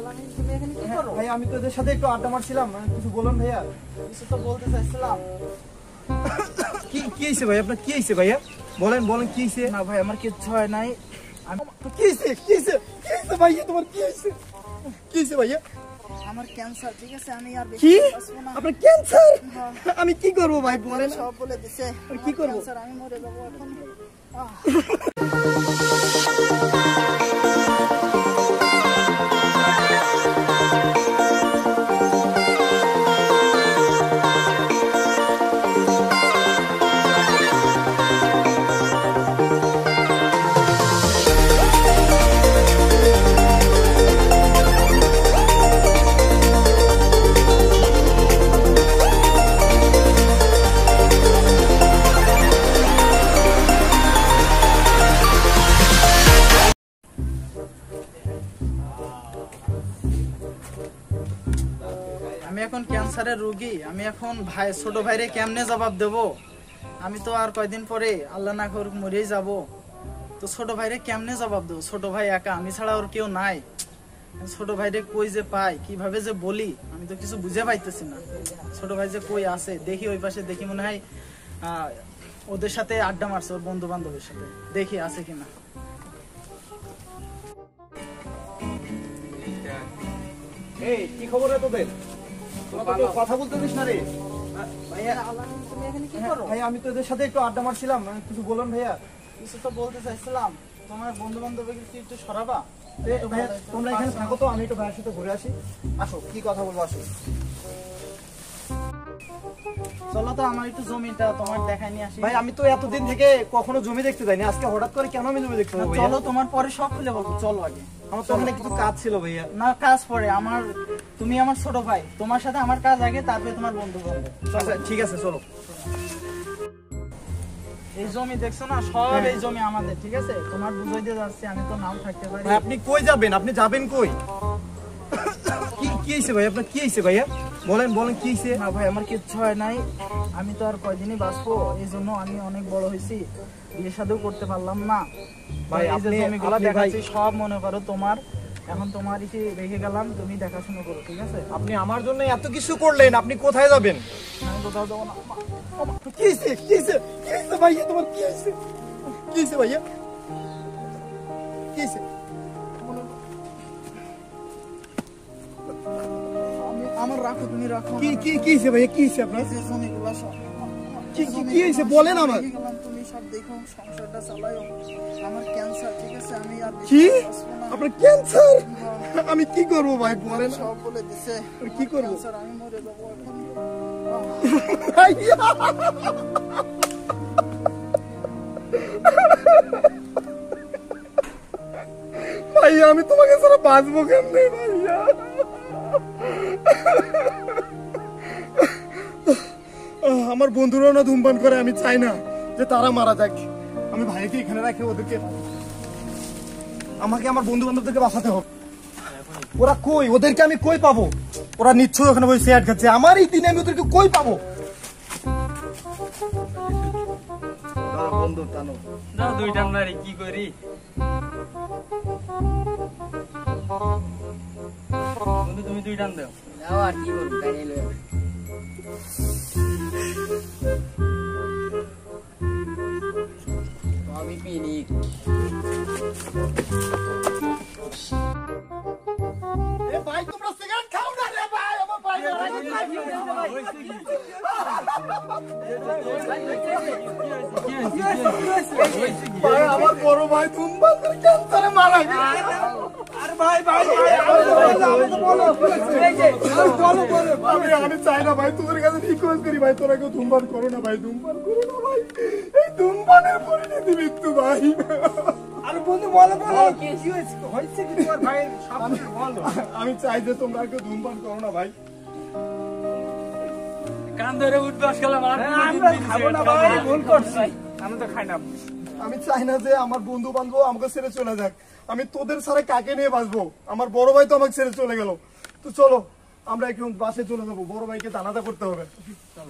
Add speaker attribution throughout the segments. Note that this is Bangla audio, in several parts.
Speaker 1: ভাই আমি তো এদের সাথে একটু আড্ডা মারছিলাম, কিছু বলুন ভাইয়া।
Speaker 2: কিছু তো বলতে চাইছিলাম।
Speaker 1: কি হয়েছে ভাই আপনার, কি হয়েছে ভাইয়া? বলেন বলেন কি হয়েছে?
Speaker 2: না ভাই আমার কিচ্ছু হয় নাই।
Speaker 1: কি হয়েছে কি হয়েছে কি হয়েছে ভাইয়া, তোমার কি হয়েছে? কি হয়েছে ভাইয়া?
Speaker 2: আমার ক্যান্সার, ঠিক আছে? আমি আর
Speaker 1: কি
Speaker 2: বাঁচবো না।
Speaker 1: আপনার ক্যান্সার? আমি কি করবো ভাই বলেন?
Speaker 2: সব বলে দিছে
Speaker 1: কি করবো?
Speaker 2: ক্যান্সার, আমি মরে যাবো এখন। আমি এখন ক্যান্সারের রোগী, আমি এখন ভাই ছোট ভাইরে কেমনে জবাব দেব? আমি তো আর কয়দিন পরে আল্লাহ না করুক মরেই যাব। তো ছোট ভাইরে কেমনে জবাব দেবো? ছোট ভাই একা, আমি ছাড়া ওর কেউ নাই। ছোট ভাইরে কই যে পাই, কিভাবে যে বলি, আমি তো কিছু বুঝে পাইতেছি না। ছোট ভাই যে কই আছে, দেখি ওই পাশে, দেখি মনে হয় ওদের সাথে আড্ডা মারছে, ওর বন্ধু বান্ধবের সাথে, দেখি আছে কিনা।
Speaker 1: এই কি খবর রে তোদের? কথা বলতে দিস না রে
Speaker 2: ভাইয়া তুমি এখানে কি করো?
Speaker 1: ভাই। আমি তো এদের সাথে একটু আড্ডা মারছিলাম, কিছু বলুন ভাইয়া।
Speaker 2: কিছু তো বলতে চাইছিলাম। তোমার বন্ধু বান্ধবকে কি একটু সরাবা?
Speaker 1: ভাইয়া তোমরা এখানে থাকো তো, আমি একটু ভাইয়ের সাথে ঘুরে আসি। আসো, কি কথা বলবো, আসো।
Speaker 2: চলো তো আমার একটু জমিটা তোমার দেখাই নিয়ে আসি।
Speaker 1: ভাই আমি তো এতদিন থেকে কখনো জমি দেখতে যাইনি, আজকে হঠাৎ করে কেন আমি জমি দেখতে যাবো?
Speaker 2: চলো তোমার পরে সব খুলে বলবো, চলো আগে।
Speaker 1: আমার তো ওখানে কিছু কাজ ছিল ভাইয়া।
Speaker 2: না কাজ পরে, আমার তুমি আমার ছোট ভাই, তোমার সাথে আমার কাজ আগে, তারপরে তোমার বন্ধু বান্ধব।
Speaker 1: আচ্ছা ঠিক আছে চলো।
Speaker 2: এই জমি দেখছো না, সব এই জমি আমাদের, ঠিক আছে? তোমার বুঝাই দিয়ে যাচ্ছি, আমি তো নাও থাকতে পারি।
Speaker 1: ভাই আপনি কই যাবেন? আপনি যাবেন কই? কি হয়েছে ভাই আপনার, কি হয়েছে ভাইয়া? বলেন বলেন কি হয়েছে?
Speaker 2: না ভাই আমার কিচ্ছু হয় নাই। আমি তো আর কয়দিনই বাঁচবো, এই জন্য আমি অনেক বড় হয়েছি, বিয়ে শাদীও করতে পারলাম না।
Speaker 1: ভাই
Speaker 2: এই যে
Speaker 1: আপনি
Speaker 2: জমিগুলো দেখাচ্ছি সব মনে করো তোমার, এখন তোমার ইসে রেখে গেলাম, তুমি দেখাশোনা করো, ঠিক আছে?
Speaker 1: আপনি আমার জন্য এত কিছু করলেন, আপনি কোথায় যাবেন?
Speaker 2: আমি কোথাও যাবো না।
Speaker 1: কি হয়েছে কি হয়েছে কি হয়েছে ভাইয়া, তোমার কি হয়েছে? কি হয়েছে ভাইয়া, কি হয়েছে?
Speaker 2: আমার রাখো, তুমি রাখো।
Speaker 1: কি কি কি হয়েছে ভাইয়া, কি হয়েছে আপনার?
Speaker 2: এই যে জমিগুলো সব
Speaker 1: কি হয়েছে বলেন আমার।
Speaker 2: তুমি সব দেখো, সংসারটা চালাও। আমার ক্যান্সার, ঠিক আছে? আমি আর
Speaker 1: কি
Speaker 2: বাঁচবো না।
Speaker 1: আপনার ক্যান্সার? আমি কি করবো ভাই বলেন?
Speaker 2: সব বলে দিছে
Speaker 1: কি করবো?
Speaker 2: ক্যান্সার, আমি মরে যাবো এখন।
Speaker 1: ভাইয়া আমি তোমাকে ছাড়া বাঁচবো কেমনে ভাইয়া? আমার বন্ধুরাও না ধূমপান করে, আমি চাই না যে তারা মারা যাক। আমি ভাইকে এখানে রাখে ওদেরকে, আমাকে আমার বন্ধু বান্ধবদেরকে বাঁচাতে হবে। ওরা কই? ওদেরকে আমি কই পাবো? ওরা নিশ্চয়ই ওখানে বসে সিগারেট খাচ্ছে, আমার এই দিনে আমি ওদেরকে কই পাবো? বন্ধু টানো
Speaker 3: না, দুইটা মারি কি করি? বন্ধু তুমি দুই টান দাও।
Speaker 2: দাও, আর কি করবো, গাড়ি এলো। আমি পিনিক।
Speaker 1: ভাই তোমরা সিগারেট খাও না রে ভাই, আমার ভাই ভাই আমার বড় ভাই ধূমপান করে ক্যান্সারে মারা গেছে।
Speaker 2: আর ভাই ভাই
Speaker 1: আমি চাই না ভাই, তোদের কাছে রিকোয়েস্ট করি ভাই, তোরা কেউ ধূমপান করো না ভাই, ধূমপান করো না ভাই, এই ধূমপানের পরিণতি মৃত্যু ভাই।
Speaker 2: আর বন্ধু বলো বলো, কি হয়েছে কি তোমার ভাইয়ের? সব বলো।
Speaker 1: আমি চাই যে তোমরা কেউ ধূমপান করো না ভাই।
Speaker 3: কান ধরে উঠবে আজকাল আমার।
Speaker 2: আমরা খাবো না ভাই, ভুল করছি, আমি তো খাই না।
Speaker 1: আমি চাই না যে আমার বন্ধু বান্ধব আমাকে ছেড়ে চলে যাক, আমি তোদের ছাড়া কাকে নিয়ে বাঁচবো? আমার বড় ভাই তো আমাকে ছেড়ে চলে গেল। তো চলো আমরা এখন বাসে চলে যাবো, বড় ভাইকে জানাজা করতে হবে। চলো।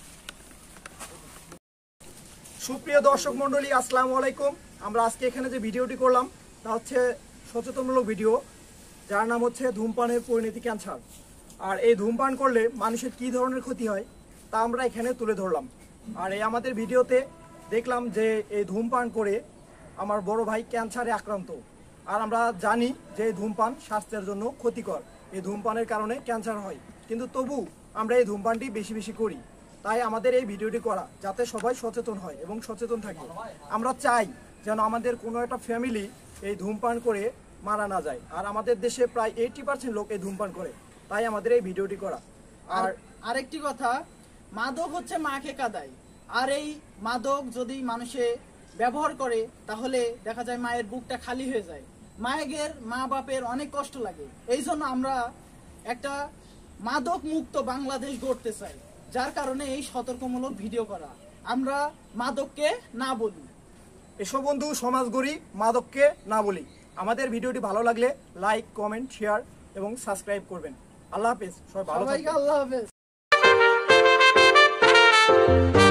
Speaker 1: সুপ্রিয় দর্শক মন্ডলী, আসসালামু আলাইকুম। আমরা আজকে এখানে যে ভিডিওটি করলাম তা হচ্ছে সচেতনমূলক ভিডিও। যার নাম হচ্ছে ধূমপানের পরিণতি ক্যান্সার। আর এই ধূমপান করলে মানুষের কী ধরনের ক্ষতি হয় তা আমরা এখানে তুলে ধরলাম। আর এই আমাদের ভিডিওতে দেখলাম যে এই ধূমপান করে আমার বড় ভাই ক্যান্সারে আক্রান্ত। আর আমরা জানি যে এই ধূমপান স্বাস্থ্যের জন্য ক্ষতিকর, এই ধূমপানের কারণে ক্যান্সার হয়, কিন্তু তবু আমরা এই ধূমপানটি বেশি বেশি করি। তাই আমাদের এই ভিডিওটি করা, যাতে সবাই সচেতন হয় এবং সচেতন থাকে। আমরা চাই যেন আমাদের কোনো একটা ফ্যামিলি এই ধূমপান করে মারা না যায়। আর আমাদের দেশে প্রায় 80% লোক এই ধূমপান করে, তাই আমাদের এই ভিডিওটি করা।
Speaker 2: আর আরেকটি কথা, মাদক হচ্ছে মাকে কাঁদায়। আর এই মাদক যদি মানুষে ব্যবহার করে তাহলে দেখা যায় মায়ের বুকটা খালি হয়ে যায়, মায়ের মা বাপের অনেক কষ্ট লাগে। এই জন্য আমরা একটা মাদক মুক্ত বাংলাদেশ গড়তে চাই, যার কারণে এই সতর্কমূলক ভিডিও করা। আমরা মাদককে না বলি।
Speaker 1: এসব বন্ধু সমাজ গড়ি, মাদককে না বলি। আমাদের ভিডিওটি ভালো লাগলে লাইক, কমেন্ট, শেয়ার এবং সাবস্ক্রাইব করবেন। আল্লাহ হাফেজ, সবাই ভালো
Speaker 2: সবাইকে
Speaker 1: থাকবেন।
Speaker 2: আল্লাহ হাফেজ।